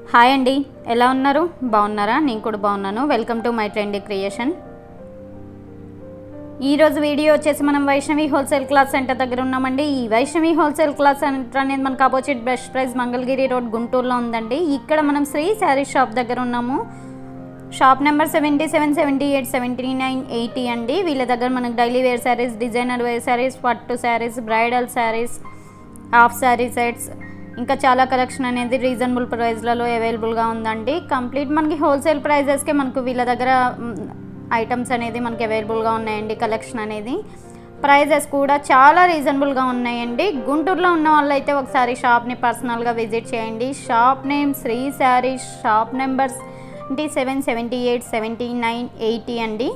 Hi అండి, ఎలా ఉన్నారు? బాగున్నారా? నేను కూడా బాగున్నాను. Welcome to my trendy creation. ఈరోజు వీడియో వచ్చేసి మనం వైష్ణవి హోల్సేల్ క్లాత్ సెంటర్ దగ్గర ఉన్నామండి. ఈ వైష్ణవి హోల్సేల్ క్లాత్ సెంటర్ అనేది మనకు opposite best price Mangalagiri road గుంటూరులో ఉందండి. ఇక్కడ మనం శ్రీ శారీ షాప్ దగ్గర ఉన్నాము. షాప్ నెంబర్ 77, 78, 79, 80 అండి. వీళ్ళ దగ్గర మనకు daily wear saris, designer wear saris, పట్టు saris, bridal saris, half sari sets, ఇంకా చాలా కలెక్షన్ అనేది రీజనబుల్ ప్రైస్లలో అవైలబుల్గా ఉందండి. కంప్లీట్ మనకి హోల్సేల్ ప్రైజెస్కే మనకు వీళ్ళ దగ్గర ఐటమ్స్ అనేది మనకి అవైలబుల్గా ఉన్నాయండి. కలెక్షన్ అనేది ప్రైజెస్ కూడా చాలా రీజనబుల్గా ఉన్నాయండి. గుంటూరులో ఉన్న వాళ్ళు అయితే ఒకసారి షాప్ని పర్సనల్గా విజిట్ చేయండి. Shop name Shri Saris, shop numbers 77, 78, 79, 80 అండి.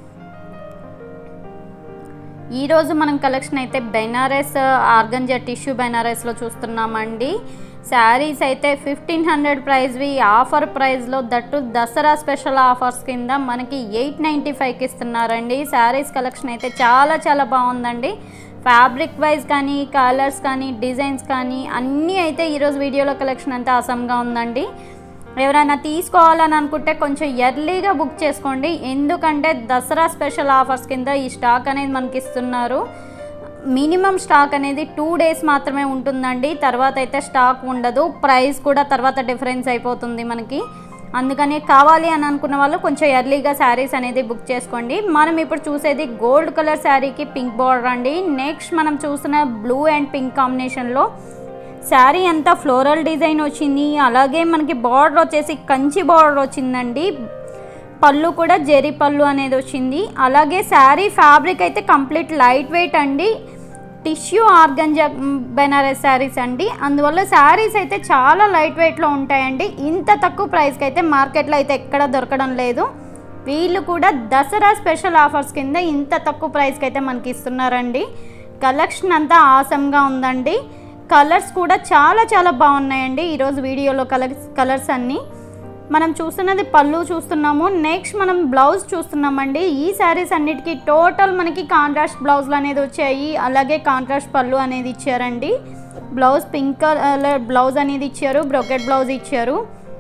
ఈరోజు మనం కలెక్షన్ అయితే బెనారస్ ఆర్గంజా టిష్యూ బెనారస్లో చూస్తున్నామండి. శారీస్ అయితే 1500 ప్రైస్వి ఆఫర్ ప్రైస్లో, దట్టు దసరా స్పెషల్ ఆఫర్స్ కింద మనకి 895కి ఇస్తున్నారండి. శారీస్ కలెక్షన్ అయితే చాలా చాలా బాగుందండి. ఫ్యాబ్రిక్ వైజ్ కానీ, కలర్స్ కానీ, డిజైన్స్ కానీ అన్నీ అయితే ఈరోజు వీడియోలో కలెక్షన్ అంతా అసమ్గా ఉందండి. ఎవరైనా తీసుకోవాలని అనుకుంటే కొంచెం ఎర్లీగా బుక్ చేసుకోండి. ఎందుకంటే దసరా స్పెషల్ ఆఫర్స్ కింద ఈ స్టాక్ అనేది మనకి ఇస్తున్నారు. మినిమం స్టాక్ అనేది 2 days మాత్రమే ఉంటుందండి. తర్వాత అయితే స్టాక్ ఉండదు. ప్రైస్ కూడా తర్వాత డిఫరెన్స్ అయిపోతుంది మనకి. అందుకని కావాలి అని అనుకున్న వాళ్ళు కొంచెం ఎర్లీగా శారీస్ అనేది బుక్ చేసుకోండి. మనం ఇప్పుడు చూసేది గోల్డ్ కలర్ శారీకి పింక్ బార్డర్ అండి. నెక్స్ట్ మనం చూసిన బ్లూ అండ్ పింక్ కాంబినేషన్లో శారీ అంతా ఫ్లోరల్ డిజైన్ వచ్చింది. అలాగే మనకి బార్డర్ వచ్చేసి కంచి బార్డర్ వచ్చిందండి. పళ్ళు కూడా జెరీ పళ్ళు అనేది వచ్చింది. అలాగే శారీ ఫ్యాబ్రిక్ అయితే కంప్లీట్ లైట్ వెయిట్ అండి. టిష్యూ ఆర్గంజా బెనారస్ శారీస్ అండి. అందువల్ల శారీస్ అయితే చాలా లైట్ వెయిట్లో ఉంటాయండి. ఇంత తక్కువ ప్రైస్కి అయితే మార్కెట్లో అయితే ఎక్కడ దొరకడం లేదు. వీళ్ళు కూడా దసరా స్పెషల్ ఆఫర్స్ కింద ఇంత తక్కువ ప్రైస్కి అయితే మనకి ఇస్తున్నారండి. కలెక్షన్ అంతా ఆసమ్గా ఉందండి. కలర్స్ కూడా చాలా చాలా బాగున్నాయండి. ఈరోజు వీడియోలో కలర్స్ అన్నీ మనం చూస్తున్నది పళ్ళు చూస్తున్నాము. నెక్స్ట్ మనం బ్లౌజ్ చూస్తున్నామండి. ఈ శారీస్ అన్నిటికీ టోటల్ మనకి కాంట్రాస్ట్ బ్లౌజ్లు అనేది వచ్చాయి. అలాగే కాంట్రాస్ట్ పళ్ళు అనేది ఇచ్చారండి. బ్లౌజ్ పింక్ కలర్ బ్లౌజ్ అనేది ఇచ్చారు. బ్రోకెట్ బ్లౌజ్ ఇచ్చారు.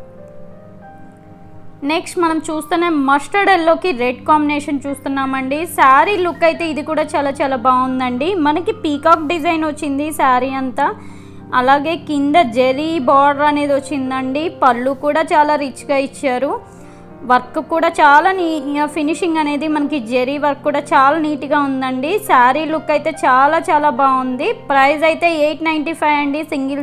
నెక్స్ట్ మనం చూస్తున్న మస్టర్డ్ ఎల్లోకి రెడ్ కాంబినేషన్ చూస్తున్నామండి. శారీ లుక్ అయితే ఇది కూడా చాలా చాలా బాగుందండి. మనకి పీకాక్ డిజైన్ వచ్చింది శారీ అంతా. అలాగే కింద జెరీ బార్డర్ అనేది వచ్చిందండి. పళ్ళు కూడా చాలా రిచ్గా ఇచ్చారు. వర్క్ కూడా చాలా ఫినిషింగ్ అనేది మనకి జెరీ వర్క్ కూడా చాలా నీట్గా ఉందండి. శారీ లుక్ అయితే చాలా చాలా బాగుంది. ప్రైస్ అయితే 895 అండి.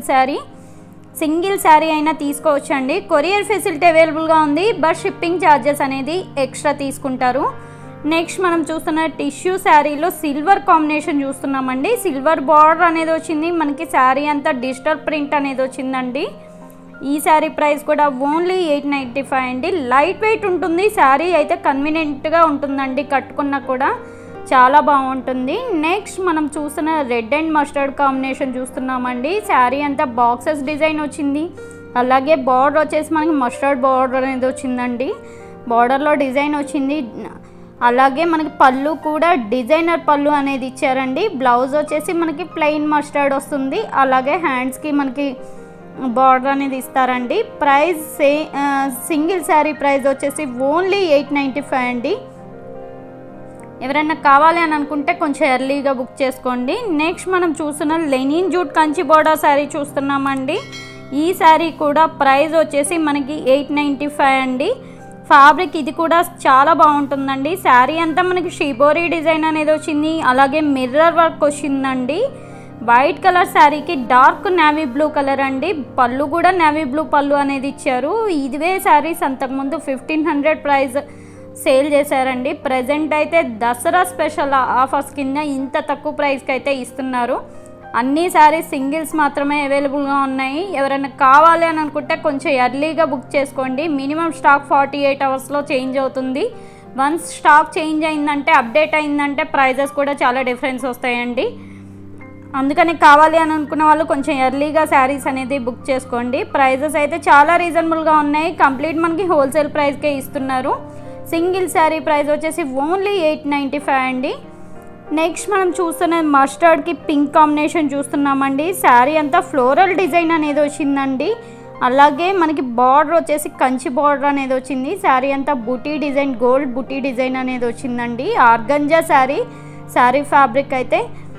సింగిల్ శారీ అయినా తీసుకోవచ్చండి. కొరియర్ ఫెసిలిటీ అవైలబుల్గా ఉంది. బట్ షిప్పింగ్ ఛార్జెస్ అనేది ఎక్స్ట్రా తీసుకుంటారు. నెక్స్ట్ మనం చూస్తున్న టిష్యూ శారీలో సిల్వర్ కాంబినేషన్ చూస్తున్నామండి. సిల్వర్ బార్డర్ అనేది వచ్చింది. మనకి శారీ అంతా డిజిటల్ ప్రింట్ అనేది వచ్చిందండి. ఈ శారీ ప్రైస్ కూడా ఓన్లీ 895 అండి. లైట్ వెయిట్ ఉంటుంది. శారీ అయితే కన్వీనియంట్గా ఉంటుందండి. కట్టుకున్నా కూడా చాలా బాగుంటుంది. నెక్స్ట్ మనం చూసిన రెడ్ అండ్ మస్టర్డ్ కాంబినేషన్ చూస్తున్నామండి. శారీ అంతా బాక్సెస్ డిజైన్ వచ్చింది. అలాగే బార్డర్ వచ్చేసి మనకి మస్టర్డ్ బార్డర్ అనేది వచ్చిందండి. బార్డర్లో డిజైన్ వచ్చింది. అలాగే మనకి పళ్ళు కూడా డిజైనర్ పళ్ళు అనేది ఇచ్చారండి. బ్లౌజ్ వచ్చేసి మనకి ప్లెయిన్ మస్టర్డ్ వస్తుంది. అలాగే హ్యాండ్స్కి మనకి బార్డర్ అనేది ఇస్తారండి. ప్రైస్ సింగిల్ శారీ ప్రైస్ వచ్చేసి ఓన్లీ 895 అండి. ఎవరైనా కావాలి అని అనుకుంటే కొంచెం ఎర్లీగా బుక్ చేసుకోండి. నెక్స్ట్ మనం చూస్తున్న linen jute Kanchi border sari చూస్తున్నామండి. ఈ శారీ కూడా ప్రైస్ వచ్చేసి మనకి 895 అండి. ఫ్యాబ్రిక్ ఇది కూడా చాలా బాగుంటుందండి. శారీ అంతా మనకి షిబోరీ డిజైన్ అనేది వచ్చింది. అలాగే మిర్రర్ వర్క్ వచ్చిందండి. వైట్ కలర్ శారీకి డార్క్ నేవీ బ్లూ కలర్ అండి. పళ్ళు కూడా నేవీ బ్లూ పళ్ళు అనేది ఇచ్చారు. ఇదివే శారీస్ అంతకుముందు 1500 ప్రైస్ సేల్ చేశారండి. ప్రజెంట్ అయితే దసరా స్పెషల్ ఆఫర్స్ కింద ఇంత తక్కువ ప్రైస్కి అయితే ఇస్తున్నారు. అన్ని శారీస్ సింగిల్స్ మాత్రమే అవైలబుల్గా ఉన్నాయి. ఎవరైనా కావాలి అని అనుకుంటే కొంచెం ఎర్లీగా బుక్ చేసుకోండి. మినిమం స్టాక్ 48 అవర్స్లో చేంజ్ అవుతుంది. వన్స్ స్టాక్ చేంజ్ అయిందంటే, అప్డేట్ అయిందంటే ప్రైజెస్ కూడా చాలా డిఫరెన్స్ వస్తాయండి. అందుకని కావాలి అని అనుకున్న వాళ్ళు కొంచెం ఎర్లీగా శారీస్ అనేది బుక్ చేసుకోండి. ప్రైజెస్ అయితే చాలా రీజనబుల్గా ఉన్నాయి. కంప్లీట్ మనకి హోల్సేల్ ప్రైస్కే ఇస్తున్నారు. సింగిల్ శారీ ప్రైస్ వచ్చేసి ఓన్లీ 895 అండి. నెక్స్ట్ మనం చూస్తున్న మస్టర్డ్కి పింక్ కాంబినేషన్ చూస్తున్నామండి. శారీ అంతా ఫ్లోరల్ డిజైన్ అనేది వచ్చిందండి. అలాగే మనకి బార్డర్ వచ్చేసి కంచి బార్డర్ అనేది వచ్చింది. శారీ అంతా బుటీ డిజైన్, గోల్డ్ బుటీ డిజైన్ అనేది వచ్చిందండి. ఆర్గంజా శారీ ఫ్యాబ్రిక్ అయితే.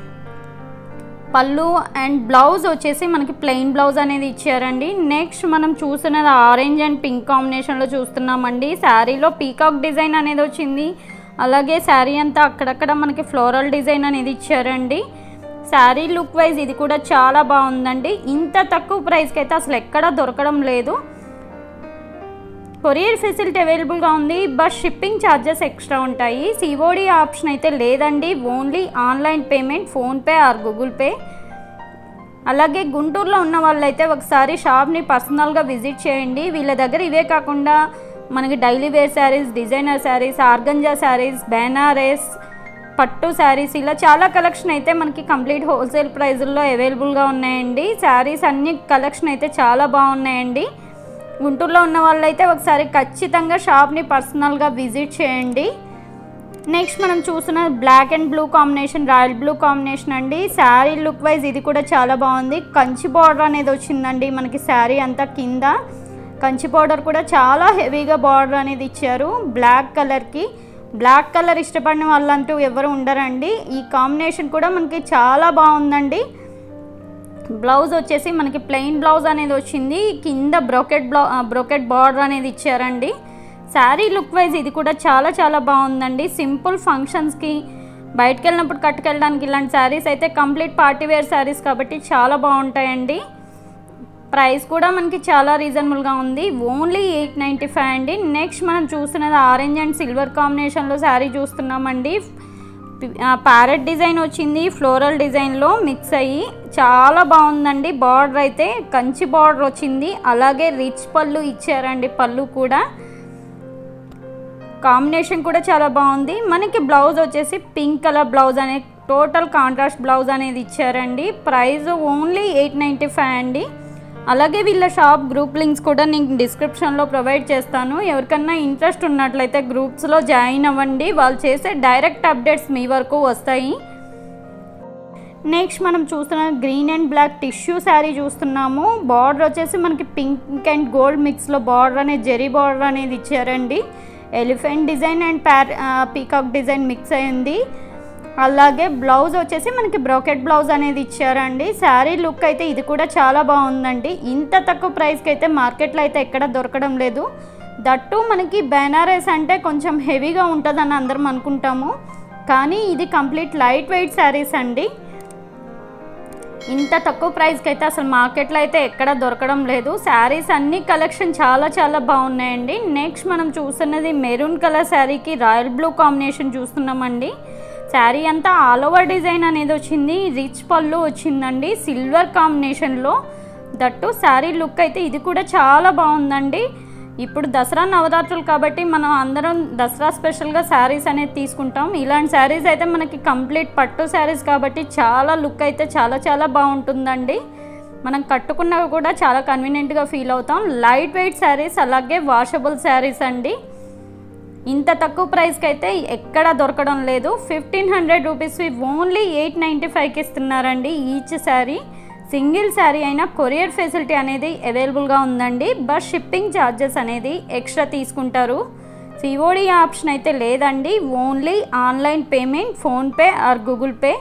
పళ్ళు అండ్ బ్లౌజ్ వచ్చేసి మనకి ప్లెయిన్ బ్లౌజ్ అనేది ఇచ్చారండి. నెక్స్ట్ మనం చూస్తున్నది ఆరెంజ్ అండ్ పింక్ కాంబినేషన్లో చూస్తున్నామండి. శారీలో పీకాక్ డిజైన్ అనేది వచ్చింది. అలాగే శారీ అంతా అక్కడక్కడ మనకి ఫ్లోరల్ డిజైన్ అనేది ఇచ్చారండి. శారీ లుక్ వైజ్ ఇది కూడా చాలా బాగుందండి. ఇంత తక్కువ ప్రైస్కి అయితే అసలు ఎక్కడా దొరకడం లేదు. కొరియర్ ఫెసిలిటీ అవైలబుల్గా ఉంది, బట్ షిప్పింగ్ ఛార్జెస్ ఎక్స్ట్రా ఉంటాయి. సిఓడి ఆప్షన్ అయితే లేదండి, only online payment, PhonePe or Google Pay. అలాగే గుంటూరులో ఉన్న వాళ్ళైతే ఒకసారి షాప్ని పర్సనల్గా విజిట్ చేయండి. వీళ్ళ దగ్గర ఇవే కాకుండా మనకి daily wear saris, designer saris, organza saris, Banaras, పట్టు శారీస్, ఇలా చాలా కలెక్షన్ అయితే మనకి కంప్లీట్ హోల్సేల్ ప్రైజుల్లో అవైలబుల్గా ఉన్నాయండి. శారీస్ అన్ని కలెక్షన్ అయితే చాలా బాగున్నాయండి. గుంటూరులో ఉన్న వాళ్ళైతే ఒకసారి ఖచ్చితంగా షాప్ని పర్సనల్గా విజిట్ చేయండి. నెక్స్ట్ మనం చూస్తున్న black and blue combination, royal blue combination అండి. శారీ లుక్ వైజ్ ఇది కూడా చాలా బాగుంది. కంచి బార్డర్ అనేది వచ్చిందండి మనకి శారీ అంతా కింద. కంచి బార్డర్ కూడా చాలా హెవీగా బార్డర్ అనేది ఇచ్చారు. బ్లాక్ కలర్కి, బ్లాక్ కలర్ ఇష్టపడిన వాళ్ళంటూ ఎవరు ఉండరండి. ఈ కాంబినేషన్ కూడా మనకి చాలా బాగుందండి. బ్లౌజ్ వచ్చేసి మనకి ప్లెయిన్ బ్లౌజ్ అనేది వచ్చింది. కింద బ్రోకెట్ బార్డర్ అనేది ఇచ్చారండి. శారీ లుక్ వైజ్ ఇది కూడా చాలా చాలా బాగుందండి. సింపుల్ ఫంక్షన్స్కి, బయటకు వెళ్ళినప్పుడు కట్టుకెళ్ళడానికి ఇలాంటి శారీస్ అయితే కంప్లీట్ పార్టీ వేర్ శారీస్ కాబట్టి చాలా బాగుంటాయండి. ప్రైస్ కూడా మనకి చాలా రీజనబుల్గా ఉంది, ఓన్లీ 895 అండి. నెక్స్ట్ మనం చూస్తున్నది ఆరెంజ్ అండ్ సిల్వర్ కాంబినేషన్లో శారీ చూస్తున్నామండి. ప్యారెట్ డిజైన్ వచ్చింది, ఫ్లోరల్ డిజైన్లో మిక్స్ అయ్యి చాలా బాగుందండి. బార్డర్ అయితే కంచి బార్డర్ వచ్చింది. అలాగే రిచ్ పళ్ళు ఇచ్చారండి. పళ్ళు కూడా కాంబినేషన్ కూడా చాలా బాగుంది. మనకి బ్లౌజ్ వచ్చేసి పింక్ కలర్ బ్లౌజ్ అనే టోటల్ కాంట్రాస్ట్ బ్లౌజ్ అనేది ఇచ్చారండి. ప్రైస్ ఓన్లీ 895 అండి. అలాగే వీళ్ళ షాప్ గ్రూప్ లింక్స్ కూడా నేను డిస్క్రిప్షన్లో ప్రొవైడ్ చేస్తాను. ఎవరికన్నా ఇంట్రెస్ట్ ఉన్నట్లయితే గ్రూప్స్లో జాయిన్ అవ్వండి. వాళ్ళు చేసే డైరెక్ట్ అప్డేట్స్ మీ వరకు వస్తాయి. నెక్స్ట్ మనం చూస్తున్న green and black tissue sari చూస్తున్నాము. బార్డర్ వచ్చేసి మనకి పింక్ అండ్ గోల్డ్ మిక్స్లో బార్డర్ అనేది, జెరీ బార్డర్ అనేది ఇచ్చారండి. Elephant design and peacock design mix అయింది. అలాగే బ్లౌజ్ వచ్చేసి మనకి బ్రోకెట్ బ్లౌజ్ అనేది ఇచ్చారండి. శారీ లుక్ అయితే ఇది కూడా చాలా బాగుందండి. ఇంత తక్కువ ప్రైస్కి అయితే మార్కెట్లో అయితే ఎక్కడ దొరకడం లేదు. దట్టు మనకి బెనారస్ అంటే కొంచెం హెవీగా ఉంటుందని అందరం అనుకుంటాము, కానీ ఇది కంప్లీట్ లైట్ వెయిట్ శారీస్ అండి. ఇంత తక్కువ ప్రైస్కి అయితే అసలు మార్కెట్లో అయితే ఎక్కడ దొరకడం లేదు. శారీస్ అన్ని కలెక్షన్ చాలా చాలా బాగున్నాయండి. నెక్స్ట్ మనం చూస్తున్నది మెరూన్ కలర్ శారీకి రాయల్ బ్లూ కాంబినేషన్ చూస్తున్నామండి. శారీ అంతా ఆల్ ఓవర్ డిజైన్ అనేది వచ్చింది. రిచ్ పళ్ళు వచ్చిందండి సిల్వర్ కాంబినేషన్లో. దట్టు శారీ లుక్ అయితే ఇది కూడా చాలా బాగుందండి. ఇప్పుడు దసరా నవరాత్రులు కాబట్టి మనం అందరం దసరా స్పెషల్గా శారీస్ అనేది తీసుకుంటాం. ఇలాంటి శారీస్ అయితే మనకి కంప్లీట్ పట్టు శారీస్ కాబట్టి చాలా లుక్ అయితే చాలా చాలా బాగుంటుందండి. మనం కట్టుకున్నవి కూడా చాలా కన్వీనియంట్గా ఫీల్ అవుతాం. లైట్ వెయిట్ శారీస్, అలాగే వాషబుల్ శారీస్ అండి. ఇంత తక్కువ ప్రైస్కి అయితే ఎక్కడ దొరకడం లేదు. 1500 రూపీస్ ఓన్లీ 895కి ఇస్తున్నారండి ఈచ్ శారీ. సింగిల్ శారీ అయినా కొరియర్ ఫెసిలిటీ అనేది అవైలబుల్గా ఉందండి, బట్ షిప్పింగ్ ఛార్జెస్ అనేది ఎక్స్ట్రా తీసుకుంటారు. సిఓడి ఆప్షన్ అయితే లేదండి, only online payment, PhonePe or Google Pay.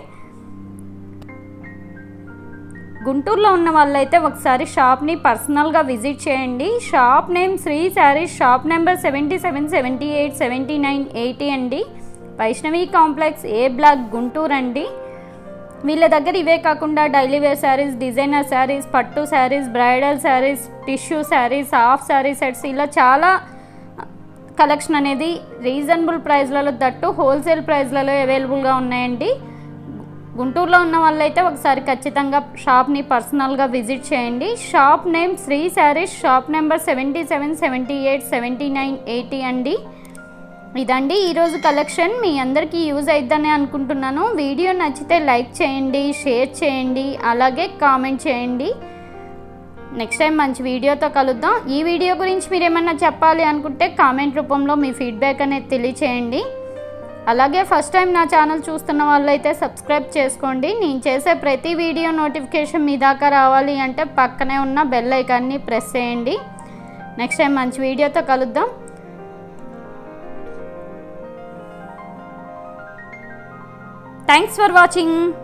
గుంటూరులో ఉన్న వాళ్ళైతే ఒకసారి షాప్ని పర్సనల్గా విజిట్ చేయండి. Shop name Shri Saris, shop number 77, 78, 79, 80 అండి. Vaishnavi complex, A block, Guntur అండి. వీళ్ళ దగ్గర ఇవే కాకుండా daily wear saris, designer saris, పట్టు saris, bridal saris, tissue saris, half sari sets, ఇలా చాలా కలెక్షన్ అనేది రీజనబుల్ ప్రైస్లలో, దట్టు హోల్సేల్ ప్రైస్లలో అవైలబుల్గా ఉన్నాయండి. గుంటూరులో ఉన్న వాళ్ళైతే ఒకసారి ఖచ్చితంగా షాప్ని పర్సనల్గా విజిట్ చేయండి. Shop name Shri Saris, shop number 77, 78, 79, 80 అండి. ఇదండి ఈరోజు కలెక్షన్. మీ అందరికీ యూజ్ అయిద్దని అనుకుంటున్నాను. వీడియో నచ్చితే లైక్ చేయండి, షేర్ చేయండి, అలాగే కామెంట్ చేయండి. నెక్స్ట్ టైం మంచి వీడియోతో కలుద్దాం. ఈ వీడియో గురించి మీరు ఏమన్నా చెప్పాలి అనుకుంటే కామెంట్ రూపంలో మీ ఫీడ్బ్యాక్ అనేది తెలియచేయండి. అలాగే ఫస్ట్ టైం నా ఛానల్ చూస్తున్న వాళ్ళైతే సబ్స్క్రైబ్ చేసుకోండి. నేను చేసే ప్రతి వీడియో నోటిఫికేషన్ మీ దాకా రావాలి అంటే పక్కనే ఉన్న బెల్ ఐకాన్ని ప్రెస్ చేయండి. నెక్స్ట్ టైం మంచి వీడియోతో కలుద్దాం. Thanks for watching.